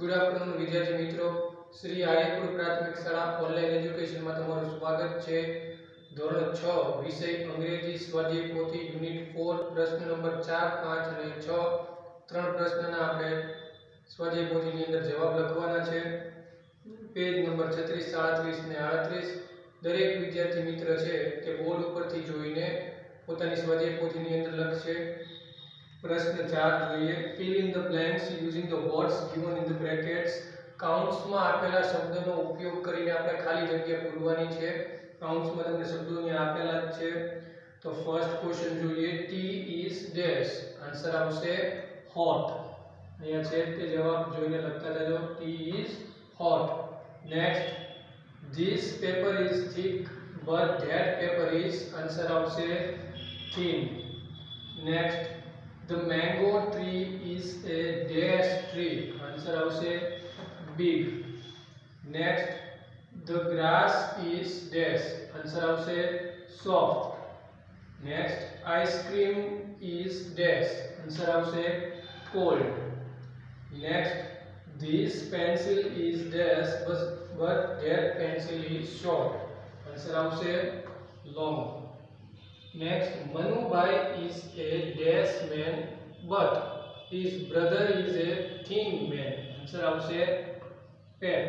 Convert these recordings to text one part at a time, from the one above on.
Good afternoon विद्यार्थी मित्रों, श्री आर्यपुर प्राथमिक शाळा ऑनलाइन एज्युकेशन में तमाરું स्वागत है। ધોરણ 6 વિષય અંગ્રેજી સ્વાધ્યાય પોથી યુનિટ 4 પ્રશ્ન નંબર 4, 5 અને 6 ત્રણ પ્રશ્નના આપણે સ્વાધ્યાય પોથીની અંદર જવાબ લખવાના છે। પેજ નંબર 36, 37 ને 38 દરેક વિદ્યાર્થી મિત્ર છે તે બોર્ડ ઉપરથી જોઈને પોતાની સ્વાધ્યાય પોથીની અંદર લખશે। प्रश्न 4 જોઈએ। fill in the blanks using the words given in the brackets। કાઉન્ટ્સ માં આપેલા શબ્દનો ઉપયોગ કરીને આપણે ખાલી જગ્યા પૂરવાની છે। કાઉન્ટ્સ માં તમને શબ્દોની આપેલા જ છે। તો ફર્સ્ટ ક્વેશ્ચન જોઈએ। ટી ઇઝ ડેશ, આન્સર આવશે હોટ। અહીંયા છે તે જવાબ જોઈને લખતા જાજો। Tea is hot. Next, this paper is thick but that paper is, answer આવશે thin। Next, the mango tree is a dash tree, answer આવશે big। next, the grass is dash, answer આવશે soft। next, ice cream is dash, answer આવશે cold। next, this pencil is dash but that pencil is short, answer આવશે long। next, Manubhai is a dash man but his brother is a thin man, answer આવશે fat।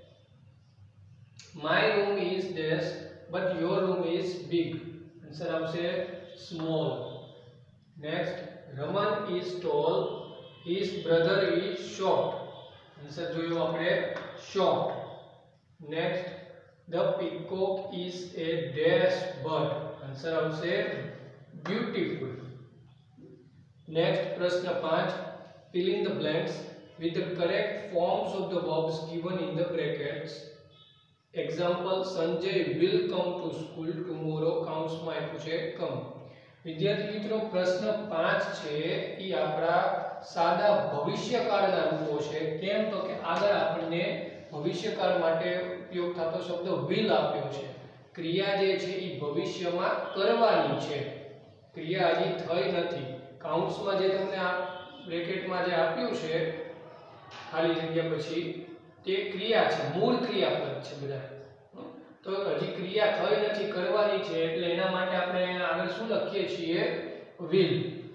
my room is dash but your room is big, answer આવશે small। next, Raman is tall, his brother is short, answer જોયો આપણે short। next, the peacock is a dash bird, answer આવશે beautiful। Next प्रश्न 5, fill in the blanks with the correct forms of the verbs given in the brackets। example, Sanjay will come to school tomorrow, काउंट्स में આપ્યું છે come। વિદ્યાર્થી મિત્રો પ્રશ્ન 5 છે ઈ આપણા સાદા ભવિષ્યકાળના રૂપો છે। કેમ તો કે આગળ આપણને ભવિષ્યકાળ માટે ઉપયોગ થતો શબ્દ will આપ્યો છે। क्रिया जे छे ई भविष्यમાં કરવાની છે, ક્રિયા હજી થઈ નથી। કાઉન્ટ્સ માં જે તમને આ બ્રેકેટમાં જે આપ્યું છે ખાલી જગ્યા પછી તે ક્રિયા છે, મૂળ ક્રિયાપદ છે બધા। તો હજી ક્રિયા થઈ નથી, કરવાની છે, એટલે એના માટે આપણે આગળ શું લખીએ છીએ will।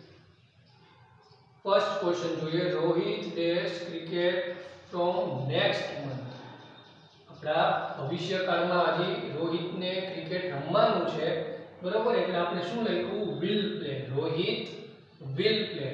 ફર્સ્ટ ક્વેશ્ચન જોઈએ। Rohit dash cricket from next month. આપણા ભવિષ્યકાળમાં હજી રોહિતને ક્રિકેટ રમવાનું છે, બરોબર, એટલે આપણે શું લખ્યું will play, Rohit will play।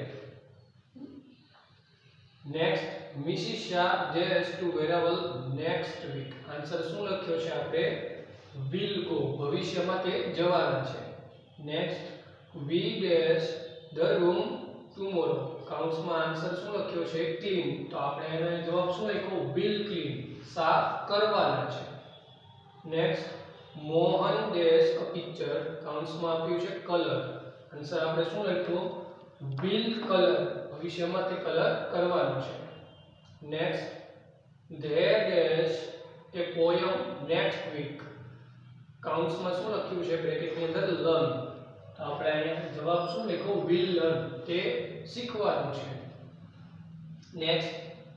Next, Mrs Shah dash to Veraval next week, answer શું લખ્યો છે આપણે will go, ભવિષ્યમાં તે જવાના છે। Next, we dash the room tomorrow, કાઉન્ટ્સમાં આન્સર શું લખ્યો છે clean, તો આપણે એનો જવાબ શું લખ્યો will clean, સાફ કરવાના છે। Next, Mohan dash a picture, કાઉન્ટ્સમાં આપ્યું છે કલર, આન્સર આપણે શું લખ્યું will color, ભવિષ્યમાં તે કલર કરવાનું છે। Next, they dash a poem next week, કાઉન્ટ્સમાં શું લખ્યું છે બ્રેકેટની અંદર learn, તો આપણે અહીંયા જવાબ શું લખ્યો will learn, તે શીખવાનું છે। Next,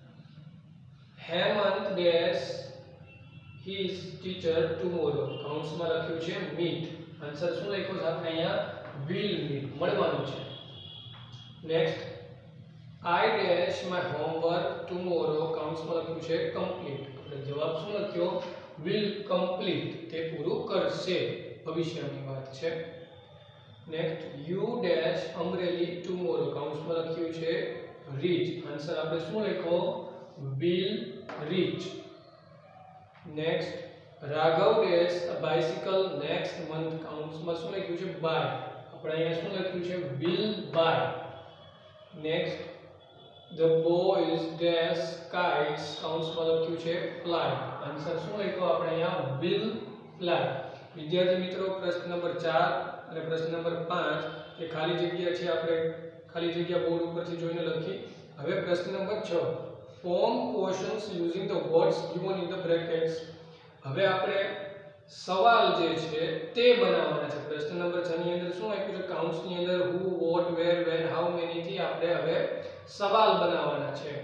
Hemant dash his teacher tomorrow, કાઉન્ટ્સમાં લખ્યું છે meet, આન્સર શું લખ્યો છે આપણે અહીંયા will meet, મળવાનું છે। Next, I dash my homework tomorrow, કાઉન્ટ્સમાં લખ્યું છે complete, એટલે જવાબ શું લખ્યો will complete, તે પૂરું કરશે, ભવિષ્યની વાત છે। Next, you dash umbrella tomorrow, કાઉન્ટ્સમાં લખ્યું છે reach, આન્સર આપણે શું લખ્યો will reach। Next, Raghav dash a bicycle next month, काउंट्स में શું લખ્યું છે બાય, આપણે અહીંયા શું લખ્યું છે will buy। Next, the boys dash kites, કાઉન્ટ્સ માં લખ્યું છે fly, આન્સર શું લખ્યો આપણે અહીંયા will fly। વિદ્યાર્થી મિત્રો પ્રશ્ન નંબર 4 અને પ્રશ્ન નંબર 5 એ ખાલી જગ્યા છે, આપણે ખાલી જગ્યા બોર્ડ ઉપરથી જોઈને લખી। હવે પ્રશ્ન નંબર 6, form questions using the words given in the brackets। હવે આપણે સવાલ જે છે તે બનાવવાના છે। પ્રશ્ન નંબર 6 ની અંદર શું આપ્યું છે કાઉન્ટ્સ ની અંદર who, what, where, when, how many થી આપણે હવે સવાલ બનાવવાના છે।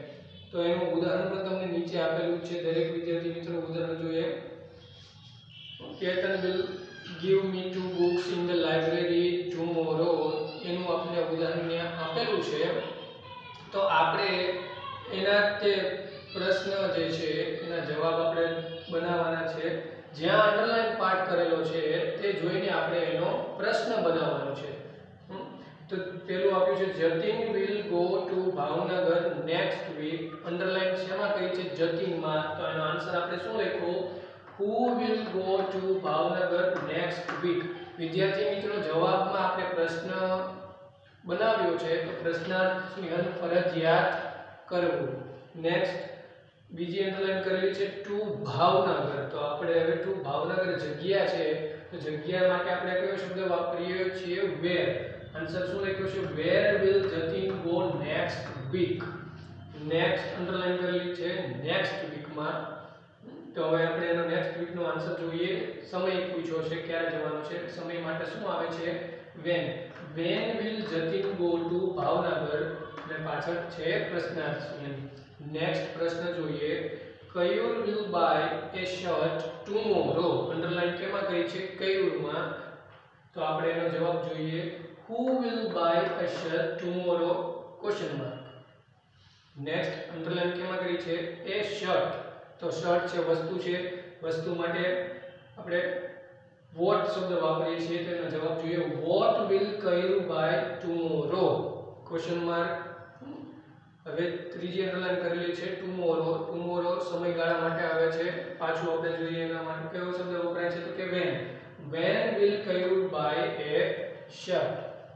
તો એનું ઉદાહરણ પણ તમને નીચે આપેલું છે. દરેક વિદ્યાર્થી મિત્રો ઉદાહરણ જોઈએ. Ketan will give me 2 books in the library tomorrow. એનું આપણે ઉદાહરણ આપેલું છે. તો આપણે એના તે પ્રશ્ન જે છે એના જવાબ આપણે બનાવવાના છે. જ્યાં અંડરલાઈન પાર્ટ કરેલો છે તે જોઈને આપણે એનો પ્રશ્ન બનાવવાનો છે. તો પેલું આપ્યું છે Jatin will go to Bhavnagar next week. Underline શેમાં કરી છે? જતીનમાં. તો એનો આન્સર આપણે શું લખ્યું? who will go to Bhavnagar next week. વિદ્યાર્થી મિત્રો જવાબમાં આપણે પ્રશ્ન બનાવ્યો છે તો પ્રશ્નાર્થની હદ ફરજિયાત કરવું. નેક્સ્ટ બીજી અંડરલાઈન કરેલી છે ટુ ભાવનગર. તો આપણે હવે ટુ ભાવનગર જગ્યા છે તો જગ્યા માટે આપણે કયો શબ્દ વાપરીએ છીએ? where. આન્સર શું લખ્યો છે? where will Jatin go next week. Next underline કરેલી છે નેક્સ્ટ વીકમાં. તો હવે આપણે એનો નેક્સ્ટ વીકનો આન્સર જોઈએ. સમય પૂછ્યો છે ક્યારે જવાનો છે. સમય માટે શું આવે છે? when. when will Jatin go to Bhavnagar અને પાછળ છે પ્રશ્નાર્થ ચિહ્ન. નેક્સ્ટ પ્રશ્ન જોઈએ. Keyur will buy a shirt tomorrow. Underline કેમાં કરી છે? કયુરમાં. તો આપણે એનો જવાબ જોઈએ. who will buy a shirt tomorrow? Question mark. Next underline કેમાં કરી છે? a shirt. તો શર્ટ છે વસ્તુ છે. વસ્તુ માટે આપણે what શબ્દ વાપરીએ છીએ તો એનો જવાબ જોઈએ. what will કયુર buy tomorrow? Question mark. હવે ત્રીજી અંડરલાઈન કરેલી છે ટુમોરો. ટુમોરો સમયગાળા માટે આવે છે. પાછું આપણે જોઈએ એના માટે કયો શબ્દ વપરાય છે તો કે when. when will કયુર buy a shirt?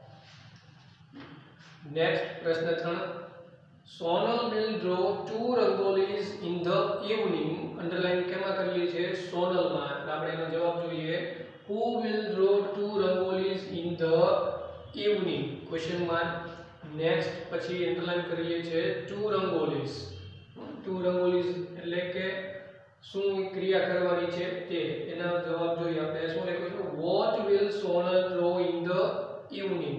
નેક્સ્ટ પ્રશ્ન 3. Sonal will draw 2 rangolis in the evening. Underline કેમાં કરેલી છે? સોનલમાં. આપણે એનો જવાબ જોઈએ. who will draw 2 rangolis in the evening? Question mark. Next પછી અંડરલાઈન કરેલી છે 2 rangolis. 2 rangolis એટલે કે શું ક્રિયા કરવાની છે તે. એનો જવાબ જોઈએ આપણે. શું લખ્યું છે? what will Sonal draw in the evening?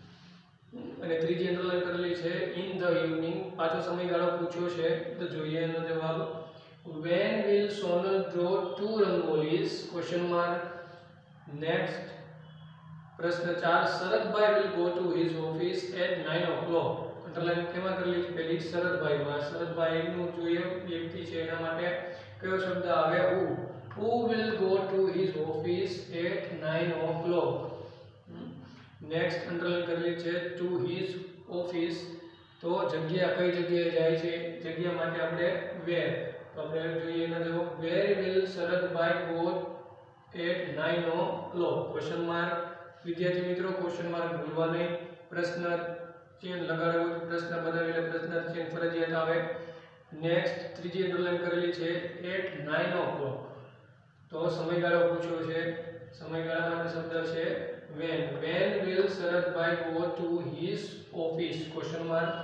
અને ત્રીજી અંડરલાઈન કરેલી છે in the evening. પાછો સમયગાળો પૂછ્યો છે તો જોઈએ એનો જવાબ. when will Sonal draw 2 rangolis? Question mark. Next પ્રશ્ન 4. શરદભાઈ will go to his office at 9 o'clock. Underline કેમાં કરેલી છે? પહેલી શરદભાઈમાં. શરદભાઈનું જોઈએ વ્યક્તિ છે એના માટે કયો શબ્દ આવે? who will go to his office at 9 o'clock? Next underline કરેલી છે to his office. તો જગ્યા કઈ જગ્યાએ જાય છે? જગ્યા માટે આપણે where. તો આપણે જોઈએ એનો જવાબ. where will શરદભાઈ go at 9 o'clock? Question mark. વિદ્યાર્થી મિત્રો ક્વેશ્ચન માર્ક ભૂલવા નહીં. પ્રશ્ન ચિહ્ન લગાડવું તો પ્રશ્ન બનાવીને પ્રશ્ન ચિહ્ન ફરજિયાત આવે. નેક્સ્ટ ત્રીજી અંડરલાઈન કરેલી છે at 9 o'clock. તો સમયગાળો પૂછ્યો છે. સમયગાળા માટે શબ્દ છે when. when will શરદભાઈ go to his office? Question mark.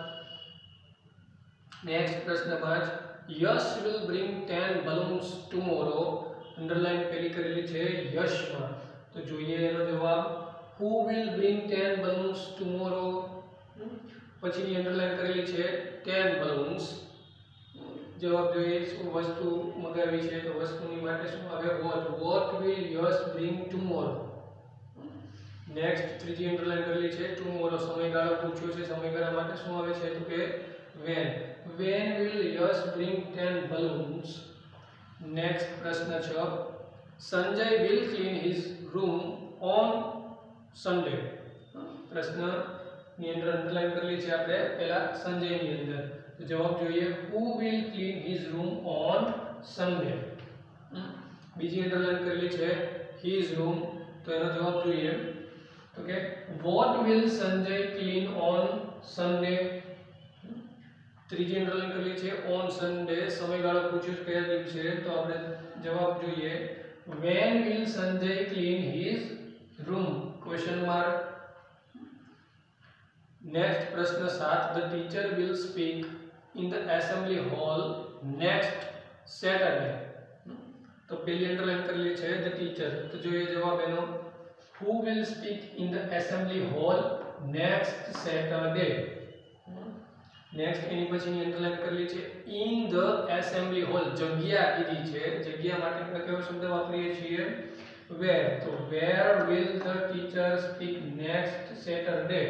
Next પ્રશ્ન 5. Yash will bring 10 balloons tomorrow. Underline પેલી કરેલી છે યશમાં. તો જોઈએ એનો જવાબ. who will bring 10 balloons tomorrow? પછીની અંડરલાઈન કરેલી છે 10 balloons. જવાબ જોઈએ. શું વસ્તુ મગાવી છે તો વસ્તુની માટે શું આવે? what will Yash bring tomorrow? Next ત્રીજી અંડરલાઈન કરેલી છે tomorrow. સમયગાળો પૂછ્યો છે. સમયગાળા માટે શું આવે છે તો કે when. when will Yash bring 10 balloons? Next પ્રશ્ન 6. Sanjay will clean his room on Sunday. પ્રશ્નની અંદર અંડરલાઈન કરેલી છે આપણે પહેલા સંજયની અંદર. તો જવાબ જોઈએ. who will clean his room on Sunday? બીજી અંડરલાઈન કરેલી છે his room. તો એનો જવાબ જોઈએ. Okay. what will Sanjay clean on Sunday? ત્રીજી અંડરલાઈન કરેલી છે on Sunday. સમયગાળો પૂછ્યો છે કયા દિવસે તો આપણે જવાબ જોઈએ. when will Sanjay clean his room? Question mark. Next પ્રશ્ન 7. the teacher will speak in the assembly hall next Saturday. તો પહેલી અંડરલાઈન કરેલી છે the teacher. તો જોઈએ જવાબ એનો. who will speak in the assembly hall next Saturday? Next એની પછીની અંડરલાઈન કરેલી છે ઇન ધ એસેમ્બલી હોલ, જગ્યા કીધી છે, જગ્યા માટે આપણે કયો શબ્દ વાપરીએ છીએ વેર. તો where will the teacher speak next Saturday.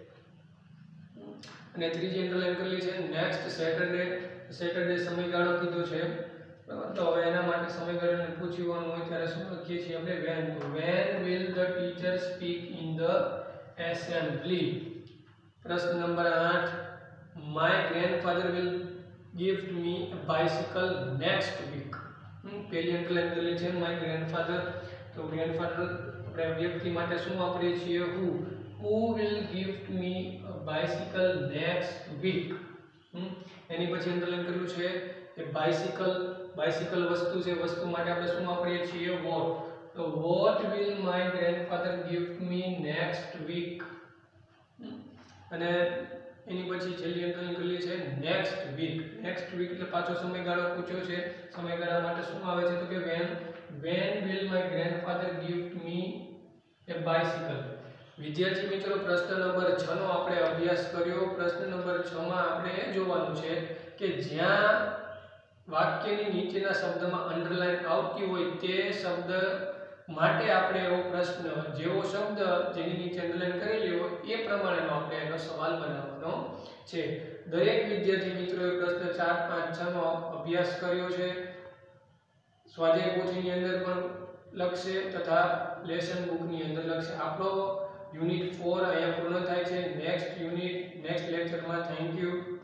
અને ત્રીજી અંડરલાઈન કરેલી છે નેક્સ્ટ સેટરડે. સેટરડે સમયગાળો કીધો છે, તો હવે એના માટે સમયગાળાને પૂછવાનું હોય ત્યારે શું લખીએ છીએ આપણે વેન. તો when will the teacher speak in the assembly. પ્રશ્ન નંબર 8, my grandfather will gift me a bicycle next week. પહેલી અંડરલાઈન કરેલી છે માય ગ્રેન્ડફાધર. તો ગ્રેન્ડફાધર આપણે વ્યક્તિ માટે શું વાપરીએ છીએ who will gift me a bicycle next week. એની પછી અંડરલાઈન કર્યું છે એ બાઇસિકલ. બાઇસિકલ વસ્તુ છે, વસ્તુ માટે આપણે શું વાપરીએ છીએ what. તો what will my grandfather gift me next week. અને એની પછી છેલ્લી અંકલની કરેલી છે નેક્સ્ટ વીક. નેક્સ્ટ વીક એટલે પાછો સમયગાળો પૂછ્યો છે, સમયગાળા માટે શું આવે છે તો કે when will my grandfather gift me a bicycle. વિદ્યાર્થી મિત્રો, પ્રશ્ન નંબર 6 નો આપણે અભ્યાસ કર્યો. પ્રશ્ન નંબર 6 માં આપણે એ જોવાનું છે કે જ્યાં વાક્યની નીચેના શબ્દમાં અંડરલાઈન આવતી હોય તે શબ્દ માટે આપણે એવો પ્રશ્ન, જેવો શબ્દ જેની નીચે અંડરલાઈન કરેલી હોય એ પ્રમાણેનો આપણે એનો સવાલ બનાવવાનો છે. દરેક વિદ્યાર્થી મિત્રોએ પ્રશ્ન 4, 5, 6 નો અભ્યાસ કર્યો છે. સ્વાધ્યાય પોથીની અંદર પણ લખશે તથા લેસન બુકની અંદર લખશે. આપણો યુનિટ 4 અહીંયા પૂર્ણ થાય છે. નેક્સ્ટ લેક્ચરમાં. Thank you.